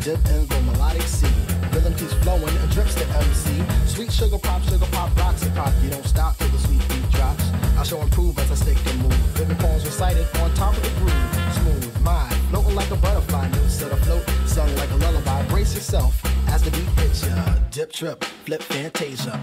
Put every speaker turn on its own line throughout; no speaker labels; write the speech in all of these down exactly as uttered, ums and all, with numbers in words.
dip in the melodic sea. Rhythm keeps flowing and drips to M C. Sweet sugar pop, sugar pop, rocks and pop. You don't stop till the sweet beat drops. I shall improve as I stick and move. Rhythm poems recited on top of the groove. Smooth mind, floating like a butterfly. New set afloat, sung like a lullaby. Brace yourself as the beat hits ya. Dip, trip, flip, fantasia.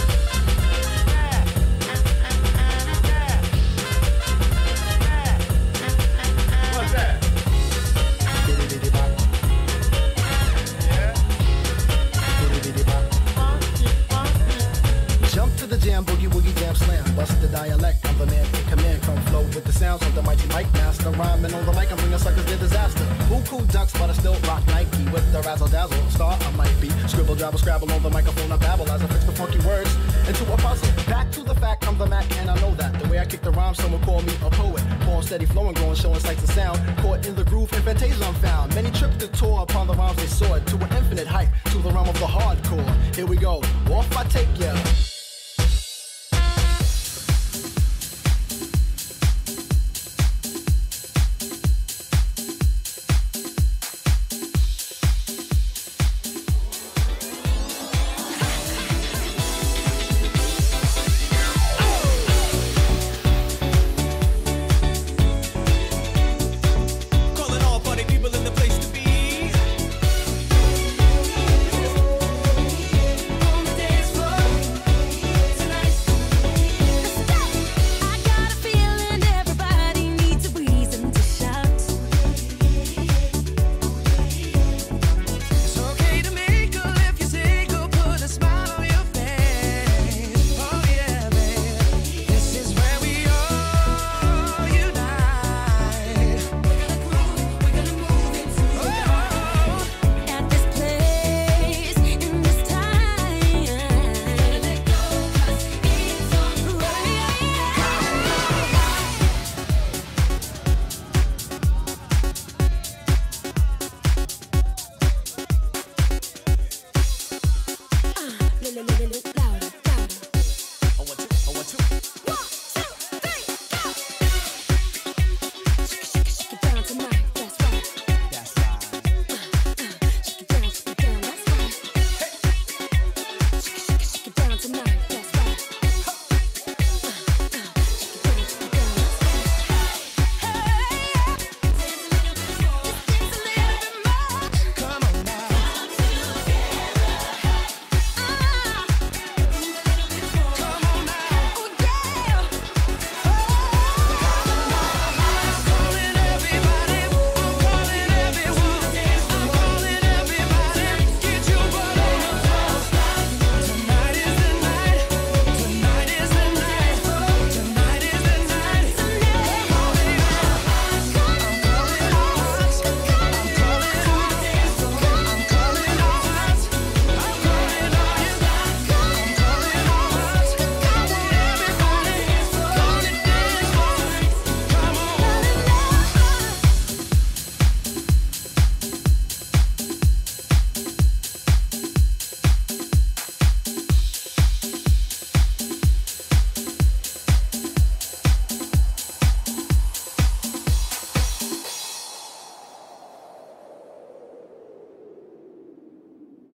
Jam, boogie, woogie, jam, slam. Bust the dialect, I'm the man in command. Come flow with the sounds of the mighty mic master. Rhyming on the mic, I'm bringing suckers to disaster. Who cool ducks, but I still rock Nike. With the razzle dazzle, star I might be. Scribble, jabble, scrabble on the microphone, I babble as I fix the funky words into a puzzle. Back to the fact, I'm the Mac, and I know that. The way I kick the rhyme, someone call me a poet. Poem steady flowing, growing, showing sights and sound. Caught in the groove, in fantasia I'm found. Many tripped the tour upon the rhymes they soared to an infinite height, to the realm of the hardcore. Here we go, off I take ya.